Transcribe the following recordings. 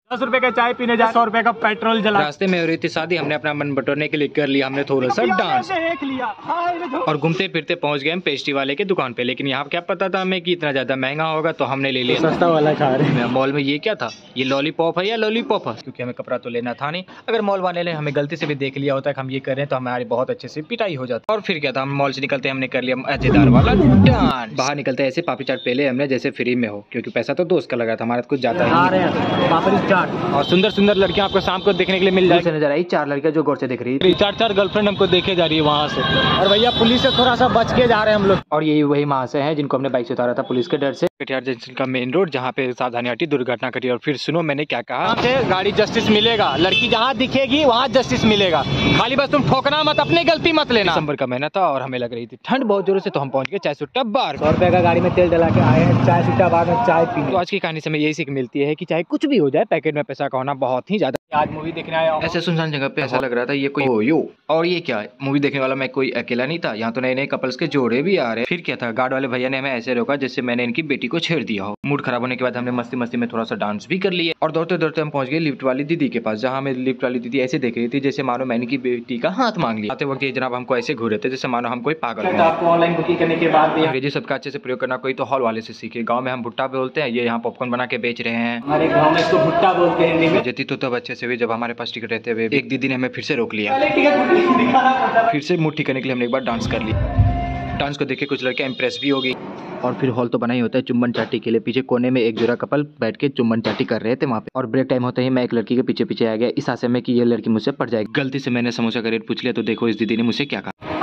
10 रुपए का चाय पीने जा, 100 रुपए का पेट्रोल जला। रास्ते में हो रही थी शादी, हमने अपना मन बटोरने के लिए कर लिया हमने थोड़ा सा डांस और घूमते फिरते पहुंच गए हम पेस्ट्री वाले की दुकान पे। लेकिन यहाँ क्या पता था हमें कि इतना ज्यादा महंगा होगा, तो हमने ले लिया सस्ता वाला खा रहे हैं। मॉल में ये क्या था, ये लॉलीपॉप है या लॉलीपॉप है, क्योंकि हमें कपड़ा तो लेना था नहीं। अगर मॉल वाले ने हमें गलती से भी देख लिया होता है कि हम ये कर रहे हैं तो हमारी बहुत अच्छे से पिटाई हो जाती। और फिर क्या था, हम मॉल से निकलते हमने कर लिया मजेदार वाला डांस। बाहर निकलते ऐसे पापड़ी चाट पहले हमने जैसे फ्री में हो, क्योंकि पैसा तो दोस्त का लगा था, हमारा कुछ जाता है। और सुंदर सुंदर लड़कियां आपको शाम को देखने के लिए मिल जाए। नजर आई 4 लड़कियां जो गौर से दिख रही है, 4 गर्लफ्रेंड हमको देखे जा रही है वहाँ से। और भैया पुलिस से थोड़ा सा बच के जा रहे हैं हम लोग। और यही वही महाशय हैं जिनको हमने बाइक से उतारा था पुलिस के डर से। कटिहार जंक्शन का मेन रोड जहाँ पे सावधानी हटी, दुर्घटना घटी। और फिर सुनो मैंने क्या कहा, गाड़ी जस्टिस मिलेगा, लड़की जहाँ दिखेगी वहाँ जस्टिस मिलेगा, खाली बस तुम ठोकना मत, अपनी गलती मत लेना। दिसंबर का महीना था और हमें लग रही थी ठंड बहुत जोरों से, तो हम पहुंच गए चाय सुट्टा बार। 100 रुपए का गाड़ी में तेल डला के आए हैं, चाय सुट्टा बार में चाय पीने। तो आज की कहानी से हमें यही सीख मिलती है कि चाहे कुछ भी हो जाए, पैकेट में पैसा का होना बहुत ही ज्यादा। आज मूवी देखने आया ऐसे सुनसान जगह पे ऐसा लग रहा था ये कोई यो। और ये क्या है, मूवी देखने वाला मैं कोई अकेला नहीं था, यहाँ तो नए नए कपल्स के जोड़े भी आ रहे। फिर क्या था, गार्ड वाले भैया ने हमें ऐसे रोका जैसे मैंने इनकी बेटी को छेड़ दिया हो। मूड खराब होने के बाद हमने मस्ती मस्ती में थोड़ा सा डांस भी कर लिया और दौड़ते दौड़ते हम पहुंच गए लिफ्ट वाली दीदी के पास, जहाँ हमें लिफ्ट वाली दीदी ऐसे देख रही थी जैसे मानो मैंने की बेटी का हाथ मांग लिया। आते वक्त ये जनाब हमको ऐसे घूरे थे जैसे मानो हम कोई पागल है। आपको ऑनलाइन बुकिंग करने के बाद अंग्रेजी सबका अच्छे से प्रयोग करना कोई तो हॉल वाले से सीखे। गाँव में हम भुट्टा बोलते हैं, ये यहाँ पॉपकॉर्न बना के बेच रहे हैं। हमारे गाँव में इसको भुट्टा बोलते हैं हिंदी में। जती तो तब अच्छे से हुई जब हमारे पास टिकट रहते हुए एक दीदी ने हमें फिर से रोक लिया। फिर से मुट्ठी करने के लिए हमने एक बार डांस कर लिया। डांस को देख के कुछ लड़कियां इंप्रेस भी हो गई। और फिर हॉल तो बना ही होता है चुम्बन चाटी के लिए। पीछे कोने में एक जोड़ा कपल बैठ के चुम्बन चाटी कर रहे थे वहाँ पे। और ब्रेक टाइम होते ही मैं एक लड़की के पीछे पीछे आ गया, इस आशा में कि ये लड़की मुझसे पड़ जाएगी। गलती से मैंने समोसा का रेट पूछ लिया, तो देखो इस दीदी ने मुझसे क्या कहा।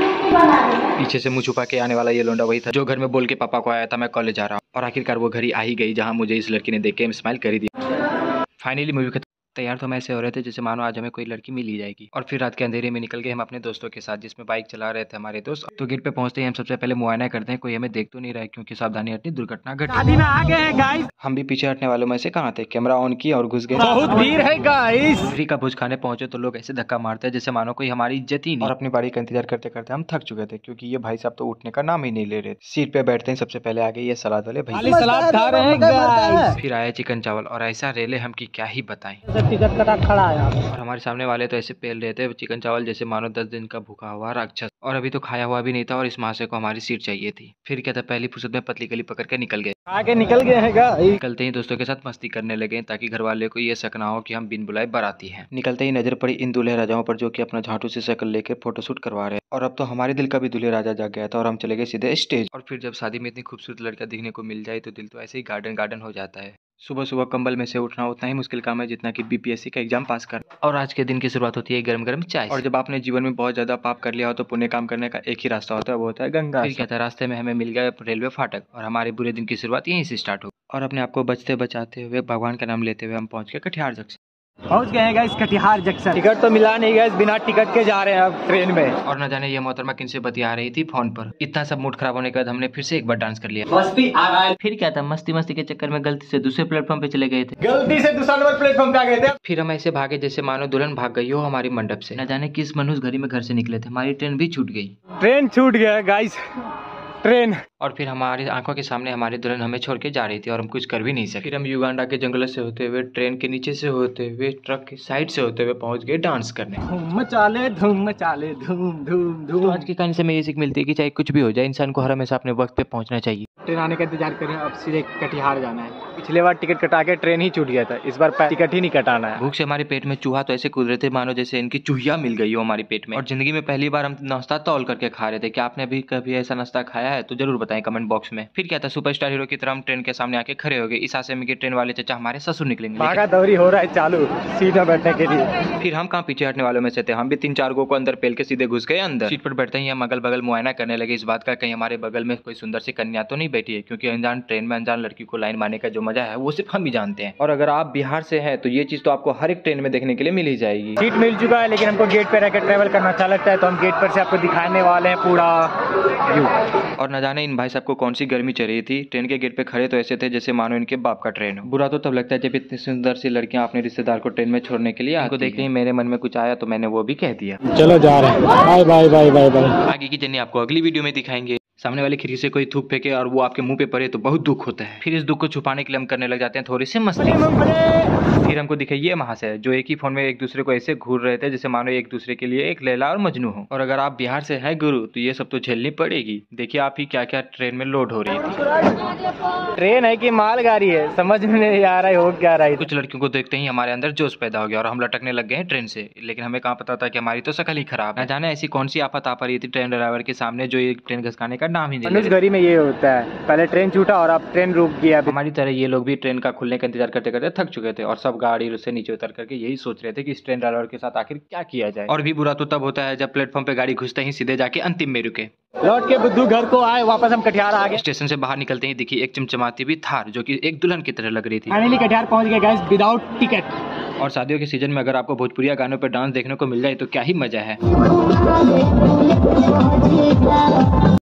पीछे से मुंह छुपा के आने वाला ये लोंडा वही था जो घर में बोल के पापा को आया था मैं कॉलेज जा रहा हूँ। और आखिरकार वो घड़ी आ ही गई जहाँ मुझे इस लड़की ने देख के स्माइल कर ही दिया। फाइनली मूवी तैयार तो हम ऐसे हो रहे थे जैसे मानो आज हमें कोई लड़की मिल ही जाएगी। और फिर रात के अंधेरे में निकल गए हम अपने दोस्तों के साथ, जिसमें बाइक चला रहे थे हमारे दोस्त। तो गेट पे पहुंचते ही हम सबसे पहले मुआयना करते हैं कोई हमें देख तो नहीं रहा है, क्योंकि सावधानी हटनी दुर्घटना घटी। शादी में आ गए हैं गाइस। हम भी पीछे हटने वालों में से कहाँ थे, कैमरा ऑन किया और घुस गए। बहुत भीड़ है गाइस। फ्री का भोज खाने पहुंचे तो लोग ऐसे धक्का मारते हैं जैसे मानो कोई हमारी इज्जत ही नहीं। और अपनी बारी का इंतजार करते करते हम थक चुके थे, क्योंकि ये भाई साहब तो उठने का नाम ही नहीं ले रहे। सीट पे बैठते ही सबसे पहले आ गए ये सलाद वाले भाई। सलाद खा रहे हैं गाइस। फिर आया चिकन चावल और ऐसा रेले हम की क्या ही बताएं। टिकट कटा खड़ा है और हमारे सामने वाले तो ऐसे पेल रहे थे चिकन चावल जैसे मानो 10 दिन का भूखा हुआ राक्षस। और अभी तो खाया हुआ भी नहीं था और इस महाशय को हमारी सीट चाहिए थी। फिर क्या था, पहली फुर्सत में पतली गली पकड़ के निकल गए। आगे निकल गए हैं गाइस। निकलते ही दोस्तों के साथ मस्ती करने लगे ताकि घर वाले को ये शक ना हो कि हम बिन बुलाए बाराती हैं। निकलते ही नजर पड़ी इन दूल्हे राजाओं पर जो कि अपना झाटू से शक्ल लेकर फोटोशूट करवा रहे हैं। और अब तो हमारे दिल का भी दूल्हे राजा जाग गया था और हम चले गए सीधे स्टेज। और फिर जब शादी में इतनी खूबसूरत लड़का दिखने को मिल जाए तो दिल तो ऐसे ही गार्डन गार्डन हो जाता है। सुबह सुबह कंबल में से उठना उतना ही मुश्किल काम है जितना कि बीपीएससी का एग्जाम पास करना। और आज के दिन की शुरुआत होती है गरम गरम चाय। और जब आपने जीवन में बहुत ज्यादा पाप कर लिया हो तो पुण्य काम करने का एक ही रास्ता होता है, वो होता है गंगा। फिर क्या था, रास्ते में हमें मिल गया रेलवे फाटक और हमारे बुरे दिन की शुरुआत यहीं से स्टार्ट हो। और अपने आप को बचते बचाते हुए भगवान का नाम लेते हुए हम पहुंच गए कटिहार जंक्शन। पहुंच गए हैं गाइस कटिहार जंक्शन। टिकट तो मिला नहीं गाइस, बिना टिकट के जा रहे हैं अब ट्रेन में। और न जाने ये मोहतरमा किनसे बतिया रही थी फोन पर। इतना सब मूड खराब होने के बाद हमने फिर से एक बार डांस कर लिया। मस्ती आ रहा है। फिर क्या था, मस्ती मस्ती के चक्कर में गलती से दूसरे प्लेटफॉर्म पे चले गए थे। गलती से दूसरा नंबर प्लेटफॉर्म पे आ गए थे। फिर हम ऐसे भागे जैसे मानो दुल्हन भाग गई हो हमारी मंडप से। न जाने किस मनुष्य घड़ी में घर से निकले थे, हमारी ट्रेन भी छूट गई। ट्रेन छूट गया गाइस, ट्रेन। और फिर हमारी आंखों के सामने हमारी दुल्हन हमें छोड़ के जा रही थी और हम कुछ कर भी नहीं सके। फिर हम युगांडा के जंगलों से होते हुए, ट्रेन के नीचे से होते हुए, ट्रक की साइड से होते हुए पहुंच गए डांस करने। धूम मचाले धूम मचाले धूम धूम धूम। तो आज की कहानी से हमें ये सीख मिलती है कि चाहे कुछ भी हो जाए, इंसान को हर हमेशा अपने वक्त पे पहुंचना चाहिए। ट्रेन आने का इंतजार करें, अब सीधे कटिहार जाना है। पिछले बार टिकट कटा के ट्रेन ही छूट गया था, इस बार टिकट ही नहीं कटाना है। भूख से हमारे पेट में चूहा तो ऐसे कूद रहे थे मानो जैसे इनकी चूहिया मिल गई हो हमारी पेट में। और जिंदगी में पहली बार हम नाश्ता तौल करके खा रहे थे। क्या आपने भी कभी ऐसा नाश्ता खाया है तो जरूर बताएं कमेंट बॉक्स में। फिर क्या था, सुपरस्टार हीरो की तरह हम ट्रेन के सामने आके खड़े हो गए इस आशा में कि ट्रेन वाले चाचा हमारे ससुर निकलेंगे। भागा दौड़ी हो रहा है चालू सीट में बैठने के लिए। फिर हम कहाँ पीछे हटने वालों में से थे, हम भी 3-4 गो को अंदर पेल के सीधे घुस गए अंदर। सीट पर बैठते ही हम अगल बगल मुआयना करने लगे इस बात का कहीं हमारे बगल में कोई सुंदर सी कन्या तो नहीं बैठी है, क्योंकि अनजान ट्रेन में अनजान लड़की को लाइन मारने का जो मजा है वो सिर्फ हम ही जानते हैं। और अगर आप बिहार से हैं तो ये चीज तो आपको हर एक ट्रेन में देखने के लिए मिल ही जाएगी। सीट मिल चुका है, लेकिन हमको गेट पे रहकर ट्रेवल करना अच्छा लगता है, तो हम गेट पर से आपको दिखाने वाले हैं पूरा व्यू। और न जाने इन भाई साहब को कौन सी गर्मी चल रही थी, ट्रेन के गेट पे खड़े तो ऐसे थे जैसे मानो इनके बाप का ट्रेन हो। बुरा तो तब लगता है जब इतनी सुंदर सी लड़कियां अपने रिश्तेदार को ट्रेन में छोड़ने के लिए आती देखते ही मेरे मन में कुछ आया तो मैंने वो भी कह दिया। चलो जा रहे हैं, bye bye bye bye bye. आगे की जर्नी आपको अगली वीडियो में दिखाएंगे। सामने वाली खिड़की से कोई थूक फेंके और वो आपके मुंह पे पड़े तो बहुत दुख होता है। फिर इस दुख को छुपाने के लिए हम करने लग जाते हैं थोड़ी सी मस्ती। फिर हम को दिखे ये महाशय जो एक ही फोन में एक दूसरे को ऐसे घूर रहे थे जैसे मानो एक दूसरे के लिए एक लैला और मजनू हो। और अगर आप बिहार से हैं गुरु तो ये सब तो झेलनी पड़ेगी। देखिए आप ही क्या क्या ट्रेन में लोड हो रही थी। ट्रेन है कि मालगाड़ी है समझ में नहीं आ रहा है हो क्या रहा है। कुछ लड़कियों को देखते ही हमारे अंदर जोश पैदा हो गया और हम लटकने लग गए हैं ट्रेन से। लेकिन हमें कहाँ पता था कि हमारी तो शक्ल ही खराब है। न जाने ऐसी कौन सी आफत आ पड़ी थी ट्रेन ड्राइवर के सामने जो ये ट्रेन घसकाने का नाम ही नहीं ले रहे। घड़ी में ये होता है, पहले ट्रेन छूटा और अब ट्रेन रुक गया। हमारी तरह ये लोग भी ट्रेन का खुलने का इंतजार करते करते थक चुके थे और सब गाड़ी से नीचे उतर करके यही सोच रहे थे कि इस ट्रेन ड्राइवर के साथ आखिर क्या किया जाए। और भी बुरा तो तब होता है जब प्लेटफॉर्म पे गाड़ी घुसते ही सीधे जाके अंतिम में रुके। लौट के बुद्धू घर को आए, वापस हम कटिहार आ गए। स्टेशन से बाहर निकलते ही दिखी एक चमचमाती हुई थार जो कि एक दुल्हन की तरह लग रही थी। फाइनली कटिहार पहुंच गए गाइस विदाउट टिकट। और शादियों के सीजन में अगर आपको भोजपुरिया गानों पर डांस देखने को मिल जाए तो क्या ही मजा है।